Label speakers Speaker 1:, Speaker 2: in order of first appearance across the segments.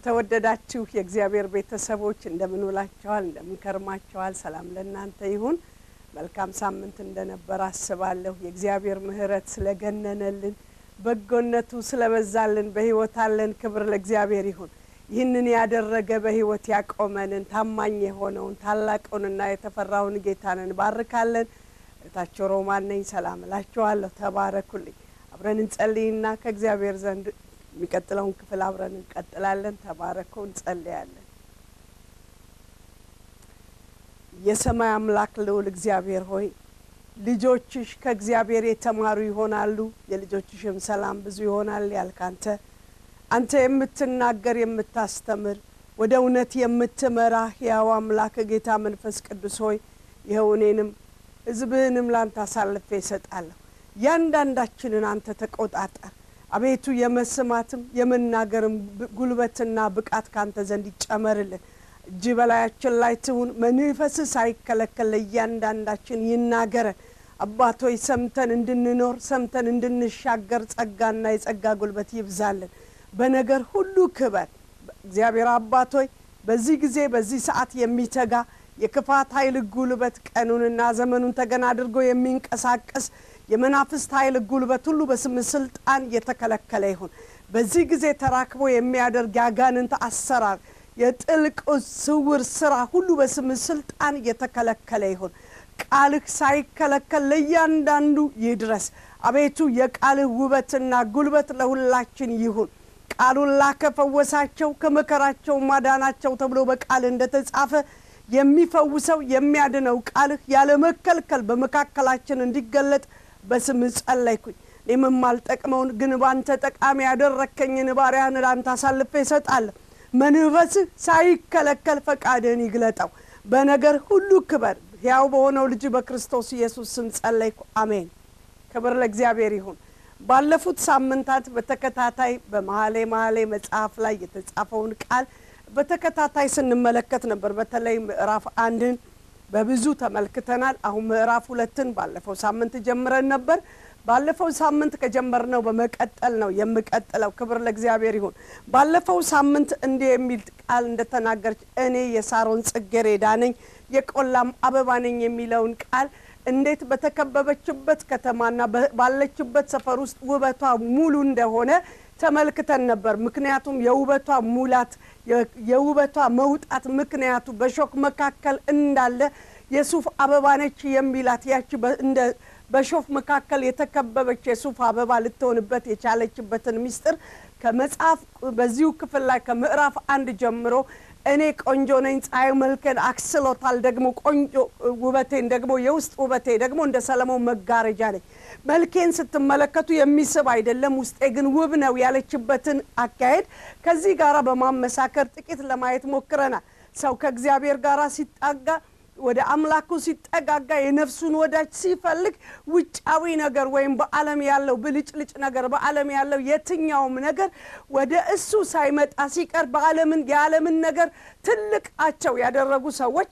Speaker 1: የተወደዳችሁ የእግዚአብሔር ቤተሰቦች እንደምን ውላችኋል እንደምን ከርማችኋል ሰላም ለእናንተ ይሁን መልካም ሳምንት እንደነበር አስባለሁ የእግዚአብሔር ምህረት ስለገነነልን በጎነቱ ስለበዛልን በህይወት አለን ክብር ለእግዚአብሔር ይሁን ይህንን ያደረገ በህይወት ያቆመንን ታማኝ የሆነውን ታላቁንና የተፈራውን ጌታንን ባርካለን ታቸው ሮማን ነኝ ሰላም እላችኋለሁ ተባረኩልኝ አብረን እንጸልይና ከእግዚአብሔር ዘንድ የሚቀጥለውን ክፍል አብረን እንቀጥላለን ተባረኩ እንጸልያለን የሰማይ አምላክ ልዑል እግዚአብሔር ሆይ ልጆችሽ ከእግዚአብሔር የተማሩ ይሆናሉ የልጆችሽም ሰላም ብዙ ይሆናል ያልካንተ አንተ የምትናገር የምታስተምር ወደ እውነት የምትመራ ያው አምላክ ጌታ መንፈስ ቅዱስ ሆይ ይሁንንም ሕዝብህንም ላንተ አሳልፌ እሰጣለሁ ያንዳንዳችንን አንተ ተቆጣጣር አቤቱ የመስማትም የመናገርም ጉልበትና ብቃት ካንተ ዘንድ ይጨመርልን እጅ በላያችን ላይ ትሁን መንፈስ ሳይከለከል ያንዳንዳችን ይናገረ አባቶይ ሰምተን እንድንኖር ሰምተን እንድንሻገር ጸጋና የጸጋ ጉልበት ይብዛልን በነገር ሁሉ ክበር እግዚአብሔር አባቶይ በዚህ ጊዜ በዚህ ሰዓት የሚተጋ የክፋት ኃይል ጉልበት ቀኑንና ዘመኑን ተገና አድርጎ የሚንቀሳቀስ የመናፍስት ኃይል ጉልበት ሁሉ በስም ስልጣን የተከለከለ ይሁን በዚህ ጊዜ ተራክቦ የሚያደርግ ያጋንንት አሰራር የጥልቅ ስውር ስራ ሁሉ በስም ስልጣን የተከለከለ ይሁን ቃልህ ሳይከለከል ለያንዳንዱ ይድረስ አቤቱ የቃልህ ውበትና ጉልበት ለሁላችን ይሁን ቃሉን ላከፈወሳቸው ከመከራቸው ማዳናቸው ተብሎ በቃል እንደተጻፈ የሚፈውሰው የሚያድነው ቃልህ ያለ መከልከል በመካከላችን እንዲገለጥ በስም ጸለይኩኝ ለምማልጠቅመውን ግን ባንተ ጠቃሚ ያደረከኝን ባሪያን ላንተ አሳልፌ እሰጣለሁ መንፈስ ሳይከለከል ፈቃድህን ይግለጣው በነገር ሁሉ ክበር ያው በሆነው ልጅ በክርስቶስ ኢየሱስ ስም ጸለይኩ አሜን ክብር ለእግዚአብሔር ይሁን ባለፉት ሳምንታት በተከታታይ በመሐሌ መጽሐፍ ላይ የተጻፈውን ቃል በተከታታይ ስንመለከት ነበር በተለይ ምዕራፍ 1ን በብዙ ተመልክተናል አሁን ምዕራፍ 2ን ባለፈው ሳምንት ጀምረን ነበር ባለፈው ሳምንት ከጀመርነው በመቀጠል ነው የምቀጥለው ክብር ለእግዚአብሔር ይሁን ባለፈው ሳምንት እንደ የሚል ቃል እንደተናገረች እኔ የሳሮን ጽጌረዳ ነኝ የቆላም አበባ ነኝ የሚለውን ቃል እንዴት በተከበበችበት ከተማና ባለችበት ሰፈር ውስጥ ውበቷ ሙሉ እንደሆነ ተመልክተን ነበር ምክንያቱም የውበቷ ሙላት የውበቷ መውጣት ምክንያቱ በሾክ መካከል እንዳለ የሱፍ አበባ ነች የሚላት ያቺ እንደ በሾፍ መካከል የተከበበች የሱፍ አበባ ልትሆንበት የቻለችበትን ሚስጥር ከመጽሐፍ በዚሁ ክፍል ላይ ከምዕራፍ 1 ጀምሮ እኔ ቆንጆ ነኝ ፀሐይ መልከን አክስሎታል ደግሞ ቆንጆ ውበቴን ደግሞ የውስጥ ውበቴ ደግሞ እንደ ሰለሞን መጋረጃ ነኝ መልኬን ስትመለከቱ የሚስብ አይደለም ውስጤ ግን ውብ ነው ያለችበትን አካሄድ ከዚህ ጋራ በማመሳከር ጥቂት ለማየት ሞክረናል ሰው ከእግዚአብሔር ጋራ ሲጣጋ ወደ አምላኩ ሲጠጋጋ የነፍሱን ወዳጅ ሲፈልግ ውጫዊ ነገር ወይም በዓለም ያለው ብልጭልጭ ነገር በዓለም ያለው የትኛውም ነገር ወደ እሱ ሳይመጣ ሲቀር የዓለምን ነገር ትልቃቸው ያደረጉ ሰዎች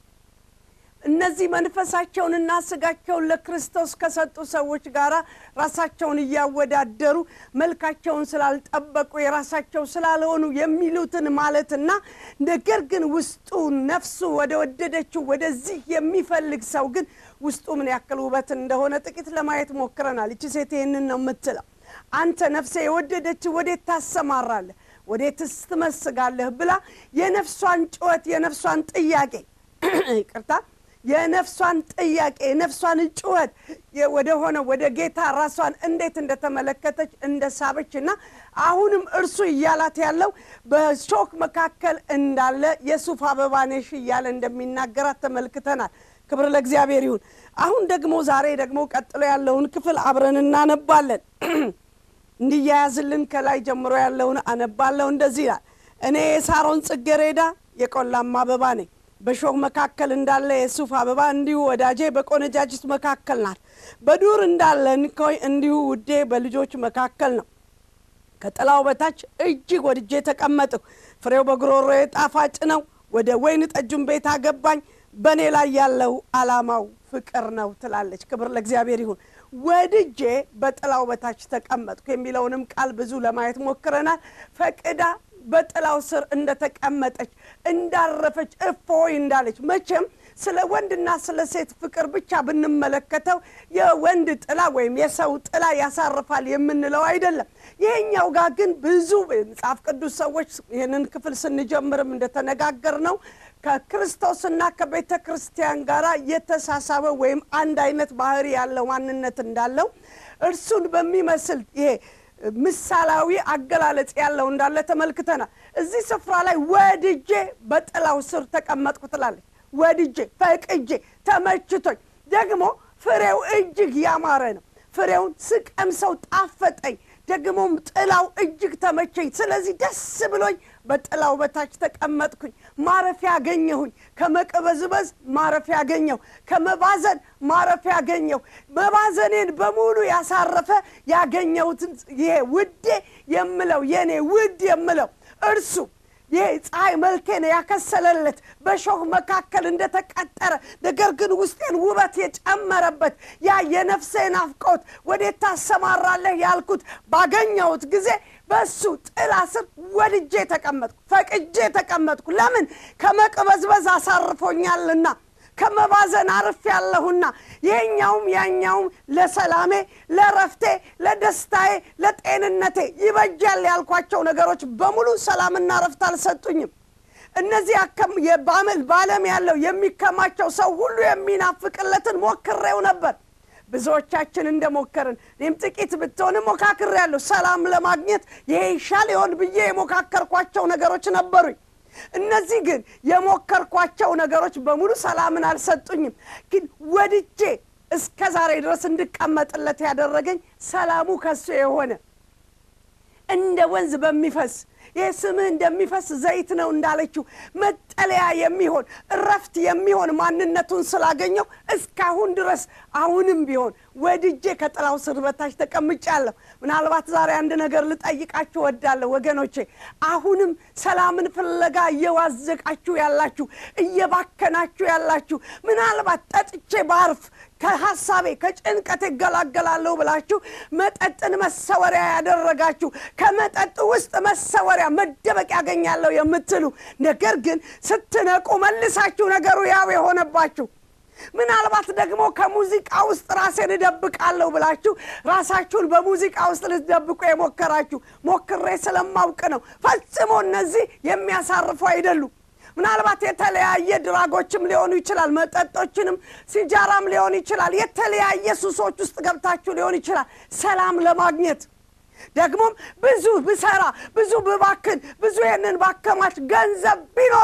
Speaker 1: እነዚህ መንፈሳቸውንና ስጋቸውን ለክርስቶስ ከሰጡ ሰዎች ጋራ ራሳቸውን ያወዳደሩ መልካቸውን ስላልጠበቁ የራሳቸው ስላልሆኑ የሚሉትን ማለትና ነገር ግን ውስጡ ነፍሱ ወደ ወደደችው ወደዚህ የሚፈልግ ሰው ግን ውስጡ ምን ያክል ውበት እንደሆነ ጥቂት ለማየት ሞክረናል እቺ ሴት ይሄንን ነው የምትለው አንተ ነፍሴ የወደደችው ወዴት ታሰማራለህ ወዴትስ ትመስጋለህ ብላ የነፍሷን ጩኸት የነፍሷን ጥያቄ ይቅርታ የነፍሷን ጥያቄ የነፍሷን ጩኸት ወደ ወደ ጌታ ራሷን እንዴት እንደተመለከተች እንደሳበችና አሁንም እርሱ ይያላት ያለው በሾክ መካከል እንዳለ የሱፍ አበባ ነሽ ይያለ እንደሚናገራት ተመልክተናል ክብር ለእግዚአብሔር ይሁን አሁን ደግሞ ዛሬ ደግሞ ቀጥሎ ያለውን ክፍል አብረን እናነባለን እንዲያያዝልን ከላይ ጀምሮ ያለውን አነባለሁ እንደዚህ ይላል እኔ የሳሮን ጽጌረዳ የቆላም አበባ ነኝ በሾህ መካከል እንዳለ የሱፍ አበባ እንዲሁ ወዳጄ በቆነጃጅት መካከል ናት በዱር እንዳለ እንኮይ እንዲሁ ውዴ በልጆች መካከል ነው ከጥላው በታች እጅግ ወድጄ ተቀመጥኩ ፍሬው በግሮሮዬ ጣፋጭ ነው ወደ ወይን ጠጁም ቤት አገባኝ በኔ ላይ ያለው ዓላማው ፍቅር ነው ትላለች ክብር ለእግዚአብሔር ይሁን ወድጄ በጥላው በታች ተቀመጥኩ የሚለውንም ቃል ብዙ ለማየት ሞክረናል ፈቅዳ በጥላው ስር እንደተቀመጠች እንዳረፈች እፎይ እንዳለች መቼም ስለ ወንድና ስለ ሴት ፍቅር ብቻ ብንመለከተው የወንድ ጥላ ወይም የሰው ጥላ ያሳርፋል የምንለው አይደለም ይሄኛው ጋር ግን ብዙ መጽሐፍ ቅዱስ ሰዎች ይሄንን ክፍል ስንጀምርም እንደተነጋገርነው ከክርስቶስና ከቤተ ክርስቲያን ጋር የተሳሳበ ወይም አንድ አይነት ባህሪ ያለው ማንነት እንዳለው እርሱን በሚመስል ይሄ ምሳሌያዊ አገላለጽ ያለው እንዳለ ተመልክተናል እዚህ ስፍራ ላይ ወድጄ በጥላው ስር ተቀመጥኩ ትላለች ወድጄ ፈቅጄ ተመችቶኝ ደግሞ ፍሬው እጅግ ያማረ ነው ፍሬውን ስቀምሰው ጣፈጠኝ ደግሞም ጥላው እጅግ ተመቸኝ ስለዚህ ደስ ብሎኝ በጥላው በታች ተቀመጥኩኝ ማረፊያ አገኘሁኝ ከመቀበዝበዝ ማረፊያ አገኘሁ ከመባዘን ማረፊያ አገኘሁ መባዘኔን በሙሉ ያሳረፈ ያገኘሁት ይሄ ውዴ የምለው የኔ ውድ የምለው እርሱ የፀሐይ መልከን ያከሰለለት በሾህ መካከል እንደተቀጠረ ነገር ግን ውስጤን ውበት የጨመረበት ያ የነፍሴን አፍቆት ወዴት ታሰማራለህ ያልኩት ባገኘሁት ጊዜ በሱ ጥላ ስር ወድጄ ተቀመጥኩ ፈቅጄ ተቀመጥኩ ለምን ከመቀበዝበዝ አሳርፎኛልና ከመባዘን አርፍ ያለሁና የኛውም ያኛውም ለሰላሜ ለረፍቴ ለደስታዬ ለጤንነቴ ይበጃል ያልኳቸው ነገሮች በሙሉ ሰላምና ረፍት አልሰጡኝም እነዚህ ባለም ያለው የሚከማቸው ሰው ሁሉ የሚናፍቅለትን ሞክሬው ነበር ብዙዎቻችን እንደሞከርን እኔም ጥቂት ብትሆን ሞካክሬያለሁ ሰላም ለማግኘት ይሄ ይሻል ይሆን ብዬ የሞካከርኳቸው ነገሮች ነበሩኝ እነዚህ ግን የሞከርኳቸው ነገሮች በሙሉ ሰላምን አልሰጡኝም ግን ወድጄ እስከ ዛሬ ድረስ እንድቀመጥለት ያደረገኝ ሰላሙ ከሱ የሆነ እንደ ወንዝ በሚፈስ የስምህ እንደሚፈስ ዘይት ነው እንዳለችው መጠለያ የሚሆን ረፍት የሚሆን ማንነቱን ስላገኘው እስካሁን ድረስ አሁንም ቢሆን ወድጄ ከጥላው ስር በታች ተቀምጫለሁ ምናልባት ዛሬ አንድ ነገር ልጠይቃችሁ ወዳለሁ ወገኖቼ አሁንም ሰላምን ፍለጋ እየዋዘቃችሁ ያላችሁ እየባከናችሁ ያላችሁ ምናልባት ጠጥቼ ባርፍ ከሐሳቤ ከጭንቀት ገላገላለሁ ብላችሁ መጠጥን መሰወሪያ ያደረጋችሁ ከመጠጥ ውስጥ መሰወሪያ መደበቅ ያገኛለሁ የምትሉ ነገር ግን ስትነቁ መልሳችሁ ነገሩ ያው የሆነባችሁ ምናልባት ደግሞ ከሙዚቃ ውስጥ ራሴን ደብቃለሁ ብላችሁ ራሳችሁን በሙዚቃ ውስጥ ልትደብቁ የሞከራችሁ ሞክሬ ስለማውቅ ነው ፈጽሞ እነዚህ የሚያሳርፉ አይደሉም ምናልባት የተለያየ ድራጎችም ሊሆኑ ይችላል መጠጦችንም ሲጃራም ሊሆን ይችላል የተለያየ ሱሶች ውስጥ ገብታችሁ ሊሆን ይችላል ሰላም ለማግኘት ደግሞም ብዙ ብሰራ ብዙ ብባክን ብዙ የነን ባከማች ገንዘብ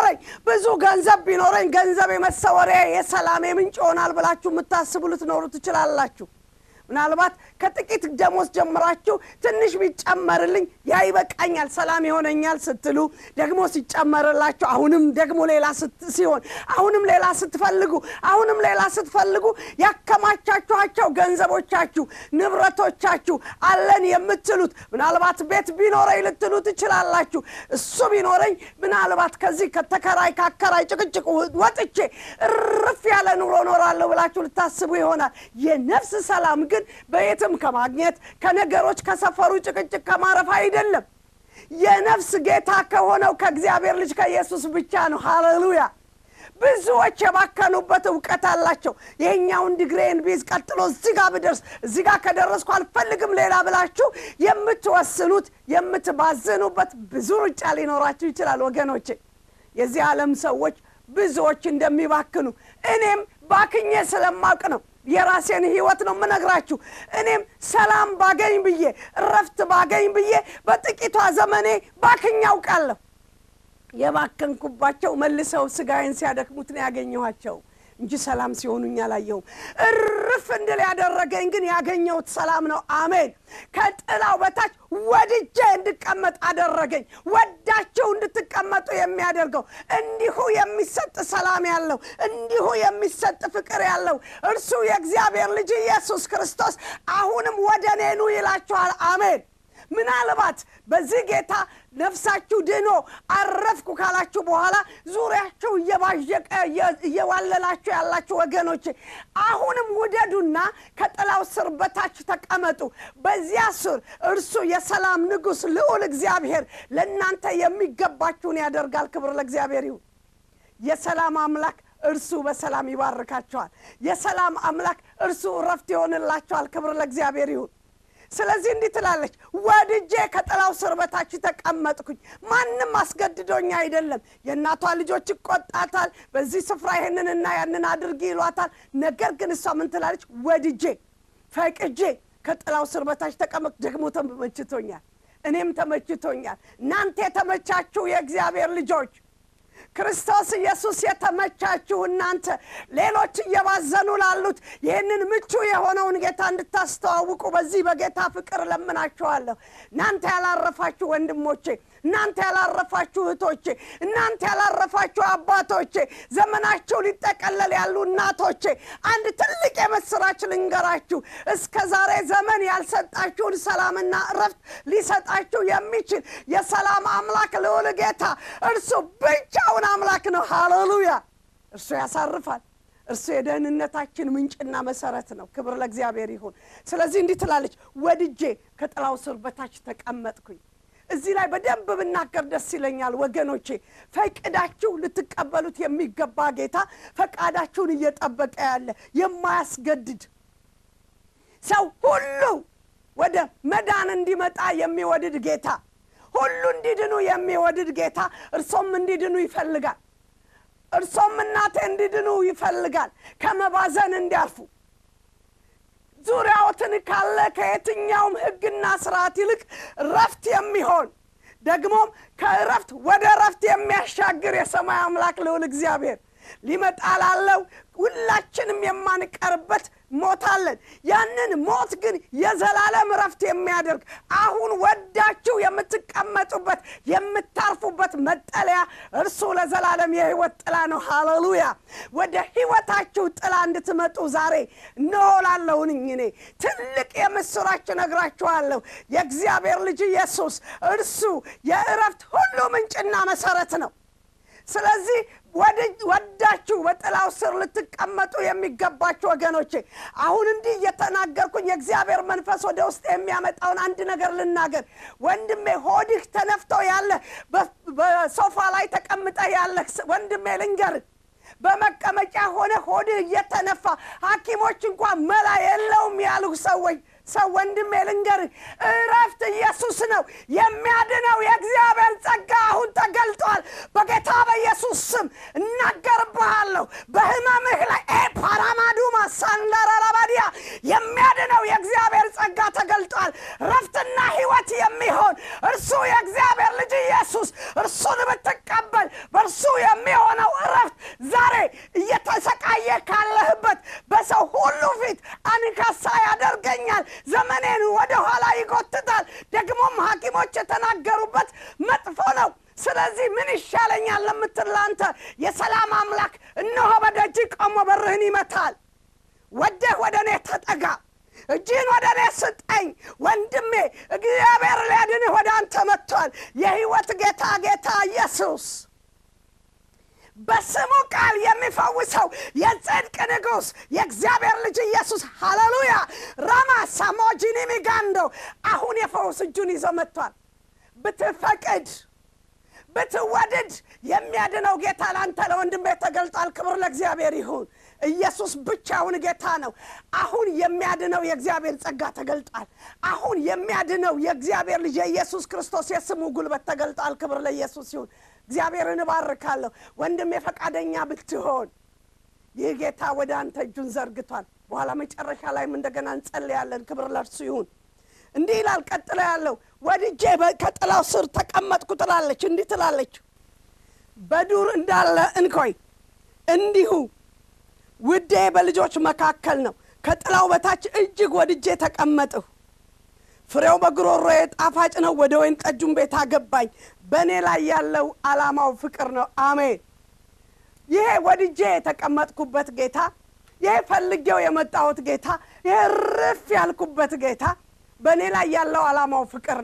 Speaker 1: ቢኖረኝ ገንዘብ የመሰወሪያ የሰላም ምንጭ ሆናል ብላችሁ የምታስቡት ኖሩ ትችላላችሁ ምናልባት ከጥቂት ደሞዝ ጀምራችሁ ትንሽ ቢጨመርልኝ ያይበቃኛል ሰላም ይሆነኛል ስትሉ ደግሞ ሲጨመርላችሁ አሁንም ደግሞ ሌላ ሲሆን አሁንም ሌላ ስትፈልጉ ያከማቻችኋቸው ገንዘቦቻችሁ ንብረቶቻችሁ አለን የምትሉት ምናልባት ቤት ቢኖረኝ ልትሉ ትችላላችሁ እሱ ቢኖረኝ ምናልባት ከዚህ ከተከራይ ጭቅጭቅ ወጥቼ እርፍ ያለ ኑሮ ኖራለሁ ብላችሁ ልታስቡ ይሆናል የነፍስ ሰላም ግን በየትም ከማግኘት ከነገሮች ከሰፈሩ ጭቅጭቅ ከማረፍ አይደለም የነፍስ ጌታ ከሆነው ከእግዚአብሔር ልጅ ከኢየሱስ ብቻ ነው ሃሌሉያ ብዙዎች የባከኑበት ዕውቀት አላቸው የኛውን ዲግሪን ቢዝ ቀጥሎ እዚህ ጋር ብደርስ እዚህ ጋር ከደረስኩ አልፈልግም ሌላ ብላችሁ የምትወስኑት የምትባዘኑበት ብዙ ሩጫ ሊኖራችሁ ይችላል ወገኖቼ የዚህ ዓለም ሰዎች ብዙዎች እንደሚባክኑ እኔም ባክኜ ስለማውቅ ነው የራሴን ህይወት ነው ምነግራችሁ እኔም ሰላም ባገኝ ብዬ ረፍት ባገኝ ብዬ በጥቂቷ ዘመኔ ባክኛው ቃለሁ የባከንኩባቸው መልሰው ስጋዬን ሲያደክሙት ነው ያገኘኋቸው እንጂ ሰላም ሲሆኑኛ ላየው እርፍ እንድል ያደረገኝ ግን ያገኘሁት ሰላም ነው አሜን ከጥላው በታች ወድጄ እንድቀመጥ አደረገኝ ወዳችሁ እንድትቀመጡ የሚያደርገው እንዲሁ የሚሰጥ ሰላም ያለው እንዲሁ የሚሰጥ ፍቅር ያለው እርሱ የእግዚአብሔር ልጅ ኢየሱስ ክርስቶስ አሁንም ወደኔ ኑ ይላችኋል አሜን ምናልባት በዚህ ጌታ ነፍሳችሁ ድኖ አረፍኩ ካላችሁ በኋላ ዙሪያችሁ እየባጀቀ እየዋለላችሁ ያላችሁ ወገኖች አሁንም ውደዱና ከጥላው ስር በታች ተቀመጡ በዚያ ስር እርሱ የሰላም ንጉስ ልዑል እግዚአብሔር ለእናንተ የሚገባችሁን ያደርጋል ክብር ለእግዚአብሔር ይሁን የሰላም አምላክ እርሱ በሰላም ይባርካቸዋል የሰላም አምላክ እርሱ ረፍት ይሆንላቸዋል ክብር ለእግዚአብሔር ይሁን ስለዚህ እንዲህ ትላለች ወድጄ ከጥላው ስር በታች ተቀመጥኩኝ ማንንም አስገድዶኝ አይደለም የእናቷ ልጆች ይቆጣታል በዚህ ስፍራ ይሄንንና ያንን አድርጊ ይሏታል ነገር ግን እሷ ምን ትላለች ወድጄ ፈቅጄ ከጥላው ስር በታች ተቀመጥ ደግሞ ተመችቶኛል እኔም ተመችቶኛል እናንተ የተመቻችሁ የእግዚአብሔር ልጆች ክርስቶስ ኢየሱስ የተመቻችሁ እናንተ ሌሎች እየባዘኑ ላሉት ይህንን ምቹ የሆነውን ጌታ እንድታስተዋውቁ በዚህ በጌታ ፍቅር ለምናችኋለሁ እናንተ ያላረፋችሁ ወንድሞቼ እናንተ ያላረፋችሁ እህቶቼ እናንተ ያላረፋችሁ አባቶቼ ዘመናችሁ ሊጠቀለል ያሉ እናቶቼ አንድ ትልቅ የመስራች ልንገራችሁ እስከ ዛሬ ዘመን ያልሰጣችሁን ሰላምና ረፍት ሊሰጣችሁ የሚችል የሰላም አምላክ ልዑል ጌታ እርሱ ብቻውን አምላክ ነው ሃሌሉያ እርሱ ያሳርፋል እርሱ የደህንነታችን ምንጭና መሰረት ነው ክብር ለእግዚአብሔር ይሁን ስለዚህ እንዲህ ትላለች ወድጄ ከጥላው ስር በታች ተቀመጥኩኝ እዚህ ላይ በደንብ ብናገር ደስ ይለኛል ወገኖቼ ፈቃዳችሁ ልትቀበሉት የሚገባ ጌታ ፈቃዳችሁን እየጠበቀ ያለ የማያስገድድ ሰው ሁሉ ወደ መዳን እንዲመጣ የሚወድድ ጌታ ሁሉ እንዲድኑ የሚወድድ ጌታ እርሱም እንዲድኑ ይፈልጋል እርሱም እናንተ እንዲድኑ ይፈልጋል ከመባዘን እንዲያርፉ ዙሪያዎትን ካለ ከየትኛውም ህግና ስርዓት ይልቅ ረፍት የሚሆን ደግሞም ከረፍት ወደ ረፍት የሚያሻግር የሰማይ አምላክ ልዑል እግዚአብሔር ሊመጣ ላለው ሁላችንም የማንቀርበት ሞት አለን ያንን ሞት ግን የዘላለም ረፍት የሚያደርግ አሁን ወዳችሁ የምትቀመጡበት የምታርፉበት መጠለያ እርሱ ለዘላለም የህይወት ጥላ ነው ሃሌሉያ ወደ ህይወታችሁ ጥላ እንድትመጡ ዛሬ ኖላለሁኝ እኔ ትልቅ የምስራች ነግራችኋለሁ የእግዚአብሔር ልጅ ኢየሱስ እርሱ የረፍት ሁሉ ምንጭና መሰረት ነው ስለዚህ ወዳችሁ በጥላው ስር ልትቀመጡ የሚገባችሁ ወገኖቼ አሁን እንዲህ እየተናገርኩኝ የእግዚአብሔር መንፈስ ወደ ውስጥ የሚያመጣውን አንድ ነገር ልናገር ወንድሜ ሆድህ ተነፍቶ ያለ በሶፋ ላይ ተቀምጠ ያለ ወንድሜ ልንገር በመቀመጫ ሆነ ሆድህ እየተነፋ ሐኪሞች እንኳን መላ የለውም ያሉ ሰው ወንድሜ ልንገር ረፍት ኢየሱስ ነው የሚያድነው የእግዚአብሔር ጸጋ አሁን ተገልጧል በጌታ በኢየሱስ ስም እናገርብሃለሁ በህመምህ ላይ ፓራማዱማ ሳንዳራራባዲያ የሚያድነው የእግዚአብሔር ጸጋ ተገልጧል ረፍትና ህይወት የሚሆን እርሱ የእግዚአብሔር ልጅ ኢየሱስ እርሱን ብትቀበል በእርሱ የሚሆነው ረፍት ዛሬ እየተሰቃየ ካለህበት በሰው ሁሉ ፊት አንካሳ ያደርገኛል ዘመኔን ወደ ኋላ ይጎትታል ደግሞም ሐኪሞች የተናገሩበት መጥፎ ነው ስለዚህ ምን ይሻለኛል ለምትላንተ የሰላም አምላክ እነሆ በደጅ ቆሞ በርህን ይመታል ወደህ ወደኔ ተጠጋ እጅን ወደኔ ስጠኝ ወንድሜ እግዚአብሔር ሊያድንህ ወደ አንተ መጥቷል የህይወት ጌታ ኢየሱስ በስሙ ቃል የሚፈውሰው የጽድቅ ንጉስ የእግዚአብሔር ልጅ ኢየሱስ ሃሌሉያ ራማ ሳሞጂኒ ሚጋንዶ አሁን የፈውስ እጁን ይዞ መጥቷል ብትፈቅድ ብትወድድ የሚያድነው ጌታ ላንተ ለወንድሜ ተገልጧል ክብር ለእግዚአብሔር ይሁን ኢየሱስ ብቻውን ጌታ ነው አሁን የሚያድነው የእግዚአብሔር ጸጋ ተገልጧል አሁን የሚያድነው የእግዚአብሔር ልጅ ኢየሱስ ክርስቶስ የስሙ ጉልበት ተገልጧል ክብር ለኢየሱስ ይሁን እግዚአብሔርን ባርካለሁ ወንድሜ ፈቃደኛ ብትሆን ይህ ጌታ ወደ አንተ እጁን ዘርግቷል በኋላ መጨረሻ ላይ እንደገና እንጸልያለን ክብር ለእርሱ ይሁን እንዲህ ይላል ቀጥሎ ያለው ወድጄ ከጥላው ስር ተቀመጥኩ ትላለች እንዲህ ትላለች በዱር እንዳለ እንኮይ እንዲሁ ውዴ በልጆች መካከል ነው ከጥላው በታች እጅግ ወድጄ ተቀመጥሁ ፍሬው በግሮሮዬ ጣፋጭ ነው ወደ ወይን ጠጁም ቤት አገባኝ በእኔ ላይ ያለው ዓላማው ፍቅር ነው አሜን ይሄ ወድጄ የተቀመጥኩበት ጌታ ይሄ ፈልጌው የመጣሁት ጌታ ይሄ ረፍ ያልኩበት ጌታ በእኔ ላይ ያለው ዓላማው ፍቅር ነው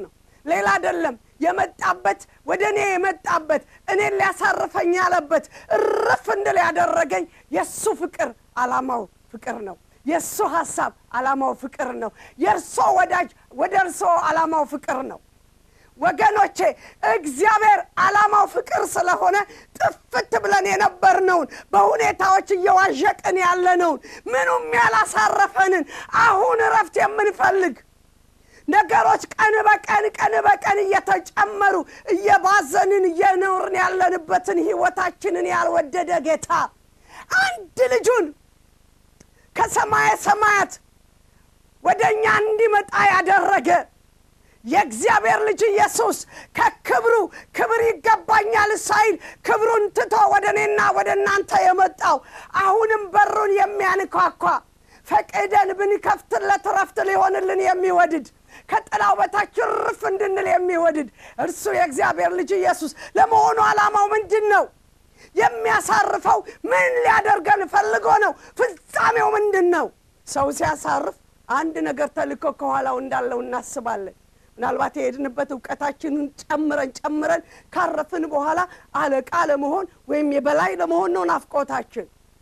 Speaker 1: ሌላ አይደለም የመጣበት ወደኔ የመጣበት እኔን ሊያሳርፈኝ ያለበት እረፍ እንድል ያደረገኝ የሱ ፍቅር ዓላማው ፍቅር ነው የሱ ሐሳብ ዓላማው ፍቅር ነው የርሶ ወዳጅ ወደርሶ ዓላማው ፍቅር ነው ወገኖቼ እግዚአብሔር ዓላማው ፍቅር ስለሆነ ጥፍት ብለን የነበርነው በሁኔታዎች እየዋዠቅን ያለነው ምኑም ያላሳረፈንን አሁን ረፍት የምንፈልግ ነገሮች ቀን በቀን እየተጨመሩ እየባዘንን እየኖርን ያለንበትን ህይወታችንን ያልወደደ ጌታ አንድ ልጁን ከሰማየ ሰማያት ወደኛ እንዲመጣ ያደረገ የእግዚአብሔር ልጅ ኢየሱስ ከክብሩ ክብር ይገባኛል ሳይል ክብሩን ትቶ ወደኔና ወደናንተ የመጣው አሁንም በሩን የሚያንኳኳ ፈቅደን ብንከፍትለት ረፍት ሊሆንልን የሚወድድ ከጥላው በታች ርፍ እንድንል የሚወድድ እርሱ የእግዚአብሔር ልጅ ኢየሱስ ለመሆኑ ዓላማው ምንድነው የሚያሳርፈው ምን ሊያደርገን ፈልጎ ነው ፍጻሜው ምንድነው ሰው ሲያሳርፍ አንድ ነገር ተልኮ ከኋላው እንዳለው እናስባለን ምናልባት የሄድንበት ዕውቀታችንን ጨምረን ካረፍን በኋላ አለቃ ለመሆን ወይም የበላይ ለመሆን ነው ናፍቆታችን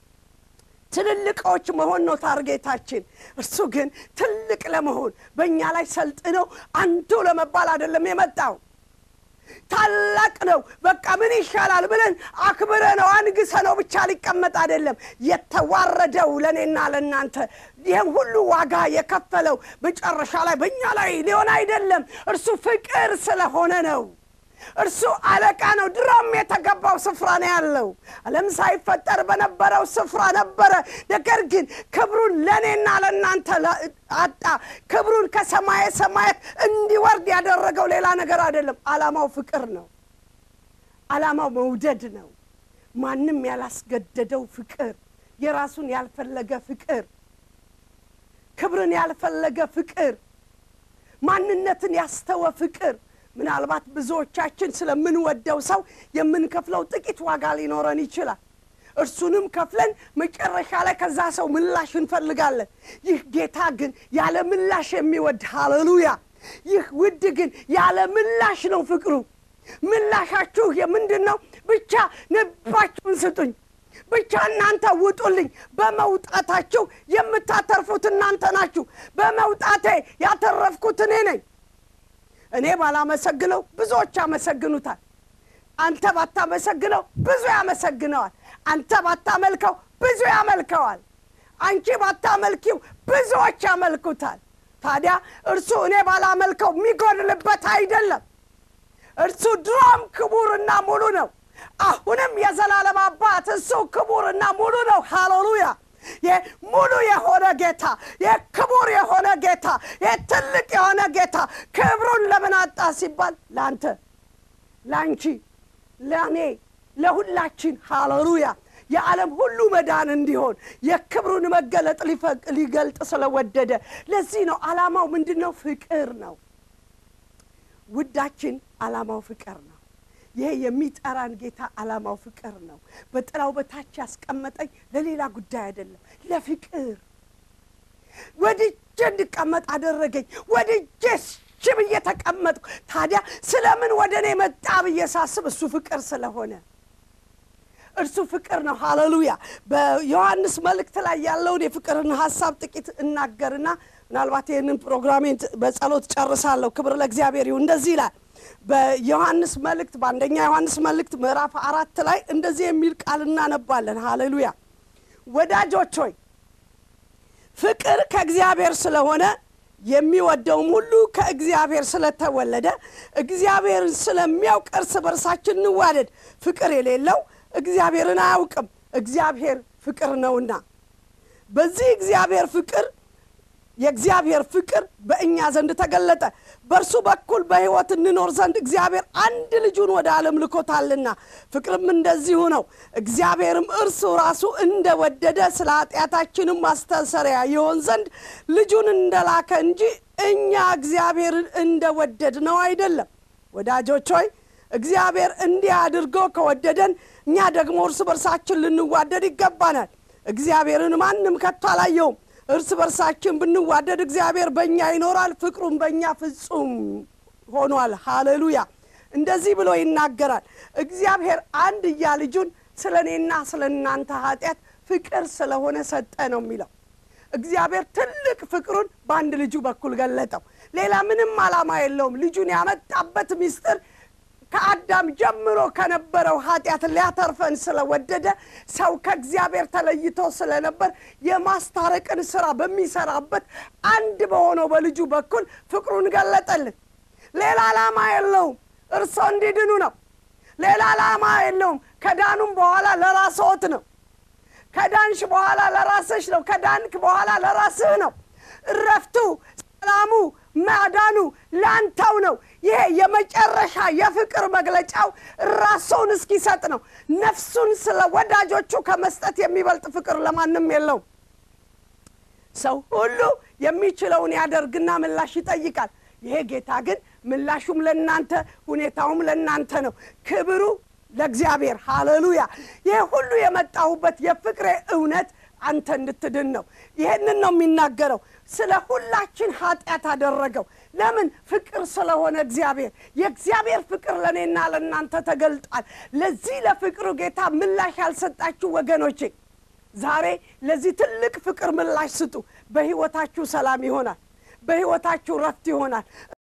Speaker 1: ትልልቆች መሆን ነው ታርጌታችን እርሱ ግን ትልቅ ለመሆን በእኛ ላይ ሰልጥነው አንዱ ለመባል አይደለም የመጣው ታላቅ ነው በቃ ምን ይሻላል ብለን አክብረነው አንግሰነው ብቻ ሊቀመጥ አይደለም የተዋረደው ለኔና ለናንተ ይሄን ሁሉ ዋጋ የከፈለው በጨረሻ ላይ በእኛ ላይ ሊሆን አይደለም እርሱ ፍቅር ስለሆነ ነው እርሱ አለቃ ነው ድሮም የተገባው ስፍራ ነው ያለው ዓለም ሳይፈጠር በነበረው ስፍራ ነበር ነገር ግን ክብሩን ለኔና ለናንተ አጣ ክብሩን ከሰማየ ሰማያት እንዲወርድ ያደረገው ሌላ ነገር አይደለም ዓላማው ፍቅር ነው ዓላማው መውደድ ነው ማንንም ያላስገደደው ፍቅር የራሱን ያልፈለገ ፍቅር ክብርን ያልፈለገ ፍቅር ማንነትን ያስተወ ፍቅር ምናልባት ብዙዎቻችን ስለምንወደው ሰው የምንከፍለው ጥቂት ዋጋ ሊኖረን ይችላል እርሱንም ከፍለን መጨረሻ ላይ ከዛ ሰው ምላሽ እንፈልጋለን ይህ ጌታ ግን ያለ ምላሽ የሚወድ ሃሌሉያ ይህ ውድ ግን ያለ ምላሽ ነው ፍቅሩ ምላሻችሁ የምንድነው ብቻ ነባችሁን ስጡኝ ብቻ እናንተ ውጡልኝ በመውጣታችሁ የምታተርፉት እናንተ ናችሁ በመውጣቴ ያተረፍኩት እኔ ነኝ እኔ ባላመሰግነው ብዙዎች ያመሰግኑታል አንተ ባታመሰግነው ብዙ ያመሰግነዋል አንተ ባታመልከው ብዙ ያመልከዋል አንቺ ባታመልኪው ብዙዎች ያመልኩታል ታዲያ እርሱ እኔ ባላመልከው የሚጎድልበት አይደለም እርሱ ድሮም ክቡርና ሙሉ ነው አሁንም የዘላለም አባት እሱ ክቡርና ሙሉ ነው ሃሌሉያ የሙሉ የሆነ ጌታ የክቡር የሆነ ጌታ የትልቅ የሆነ ጌታ ክብሩን ለምን አጣ ሲባል ላንተ ላንቺ ለኔ ለሁላችን ሃሌሉያ የዓለም ሁሉ መዳን እንዲሆን የክብሩን መገለጥ ሊገልጥ ስለወደደ ለዚህ ነው ዓላማው ምንድነው ፍቅር ነው ውዳችን ዓላማው ፍቅር ነው ይሄ የሚጠራን ጌታ ዓላማው ፍቅር ነው በጥላው በታች ያስቀመጠኝ ለሌላ ጉዳይ አይደለም ለፍቅር ወድጄ እንድቀመጥ አደረገኝ ወድጄ ሽብዬ ተቀመጥኩ ታዲያ ስለምን ወደኔ መጣ በየሳስብ እሱ ፍቅር ስለሆነ እርሱ ፍቅር ነው ሃሌሉያ በዮሐንስ መልእክት ላይ ያለውን የፍቅርን ሐሳብ ጥቂት እናገርና ምናልባት ይሄንን ፕሮግራሜን በጸሎት ጨርሳለሁ ክብር ለእግዚአብሔር ይሁን እንደዚህ ይላል በዮሐንስ መልእክት በአንደኛ ዮሐንስ መልእክት ምዕራፍ 4 ላይ እንደዚህ የሚል ቃል እናነባለን ሃሌሉያ ወዳጆች ሆይ ፍቅር ከእግዚአብሔር ስለሆነ የሚወደውም ሁሉ ከእግዚአብሔር ስለተወለደ እግዚአብሔርን ስለሚያውቅ እርስ በርሳችን እንዋደድ ፍቅር የሌለው እግዚአብሔርን አያውቅም እግዚአብሔር ፍቅር ነውና በዚህ የእግዚአብሔር ፍቅር በእኛ ዘንድ ተገለጠ በርሱ በኩል በሕይወት እንኖር ዘንድ እግዚአብሔር አንድ ልጁን ወደ ዓለም ልኮታልና ፍቅርም እንደዚሁ ነው እግዚአብሔርም እርሱ ራሱ እንደወደደ ስለ ኃጢአታችንም ማስተሰሪያ ይሆን ዘንድ ልጁን እንደላከ እንጂ እኛ እግዚአብሔርን እንደወደድ ነው አይደለም ወዳጆች ሆይ እግዚአብሔር እንዲህ አድርጎ ከወደደን እኛ ደግሞ እርስ በርሳችን ልንዋደድ ይገባናል እግዚአብሔርን ማንም ከቶ አላየውም እርስ በርሳችን ብንዋደድ እግዚአብሔር በእኛ ይኖራል ፍቅሩም በእኛ ፍጹም ሆኗል ሃሌሉያ እንደዚህ ብሎ ይናገራል እግዚአብሔር አንድያ ልጁን ስለኔና ስለናንተ ኃጢያት ፍቅር ስለሆነ ሰጠ ነው የሚለው እግዚአብሔር ትልቅ ፍቅሩን በአንድ ልጁ በኩል ገለጠው ሌላ ምንም ዓላማ የለውም ልጁን ያመጣበት ሚስጥር ከአዳም ጀምሮ ከነበረው ኃጢያት ሊያተርፈን ስለወደደ ሰው ከእግዚአብሔር ተለይቶ ስለነበር የማስታረቅን ሥራ በሚሰራበት አንድ በሆነው በልጁ በኩል ፍቅሩን ገለጠልን ሌላ ዓላማ የለውም እርሱ እንዲድኑ ነው ሌላ ዓላማ የለውም ከዳኑም በኋላ ለራስዎት ነው ከዳንሽ በኋላ ለራስሽ ነው ከዳንክ በኋላ ለራስህ ነው እረፍቱ ሰላሙ ማዳኑ ላንተው ነው ይሄ የመጨረሻ የፍቅር መግለጫው ራሱን እስኪሰጥ ነው ነፍሱን ስለ ወዳጆቹ ከመስጠት የሚበልጥ ፍቅር ለማንም የለው ሰው ሁሉ የሚችለውን ያደርግና ምላሽ ይጠይቃል ይሄ ጌታ ግን ምላሹም ለናንተ ሁኔታውም ለናንተ ነው ክብሩ ለእግዚአብሔር ሃሌሉያ ይሄ ሁሉ የመጣውበት የፍቅር እውነት አንተ እንድትድን ነው ይሄንን ነው የሚናገረው ስለ ሁላችን ኃጢያት አደረገው ለምን ፍቅር ስለሆነ እግዚአብሔር የእግዚአብሔር ፍቅር ለኔና ለናንተ ተገልጧል ለዚህ ለፍቅሩ ጌታ ምላሽ ያልሰጣችሁ ወገኖቼ ዛሬ ለዚህ ትልቅ ፍቅር ምላሽ ስጡ በህይወታችሁ ሰላም ይሆናል በህይወታችሁ ረፍት ይሆናል